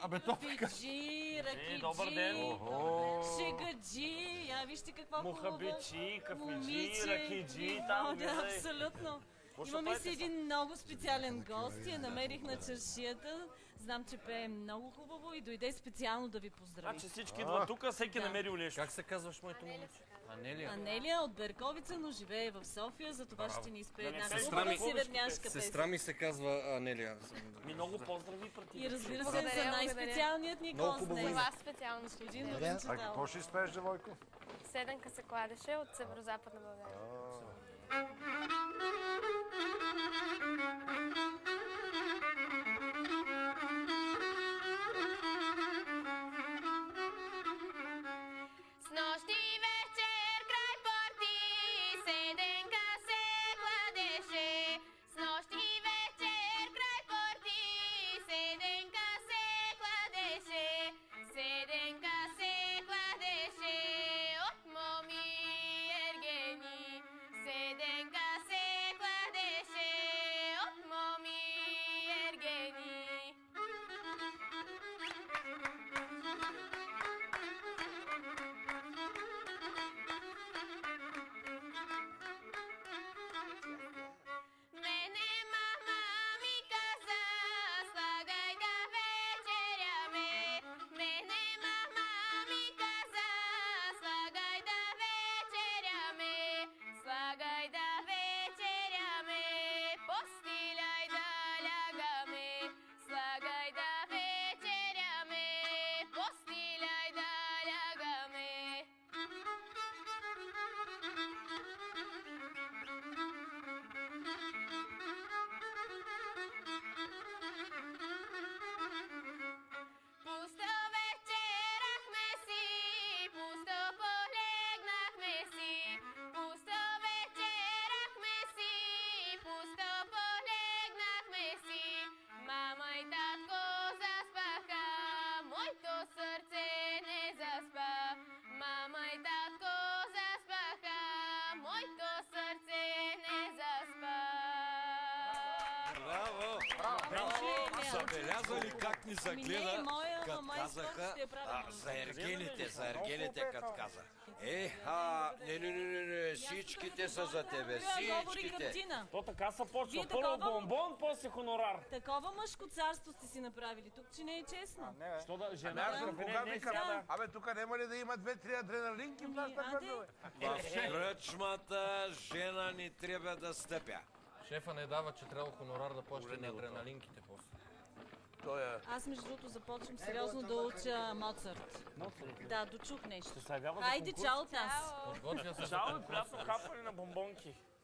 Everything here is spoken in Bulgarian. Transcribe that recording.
Абе, топка. Фиджи, ракиджи. Добър ден. Шегаджи. Я вижте каква хубава. Мухабичи, кафиджи, ракиджи, там да, абсолютно. Имаме си един много специален гост. Я намерих на чаршията. Знам, че пее много хубаво и дойде специално да ви поздрави. Значи всички идват тук, всеки намери нещо. Как се казваш моето момиче? Анелия. Анелия от Берковица, но живее в София, за това ще ни изпее една Сестра хубава ми- северняшка песен. Сестра ми се казва Анелия. Много поздрави преди. И разбира се, Благодаря, за най-специалният ни Много гост хубаво днес. име. Това специално Господин студия. Лъчен А какво ще изпееш, Девойко? Седенка се кладеше от Северозападна България. Снощи вечер край порти седенка се кладеше. Снощи вечер край порти седенка се кладеше. Седенка се кладеше от моми ергени. Седенка се кладеше от моми ергени. Мене мама ми каза, слагай да вечеряме. Мене мама ми каза, слагай да вечеряме. Слагай да вечеряме, постиляй да лягаме. Слагай да вечеряме, постиляй да лягаме. Пусто вечерахме си, пусто полегнахме си. Пусто вечерахме си, пусто полегнахме си. Мама и татко заспаха, моето сърце не заспа. Мама и татко заспаха, моето сърце не заспа. Браво! Забелязали как ни загледа, като казаха за ергените, като каза. Не, всичките са за тебе, Говори всичките. Гръбчина. То така се почва. Вие Първо такова- бомбон, после хонорар. Такова мъжко царство сте си направили тук, че не е честно. Що да, Аз жена съм да кога не викам, сяда. абе тук няма ли да има 2-3 адреналинки в нашата Аде. къдове? В кръчмата жена ни трябва да стъпя. Шефа не дава, че трябва хонорар да плаща на адреналинките после. Аз между другото започвам сериозно да уча Моцарт. Да, дочух нещо. Се явява за Хайде, конкурс. чао от нас. Подготвя се за Чао и конкурс. приятно хапване на бомбонки.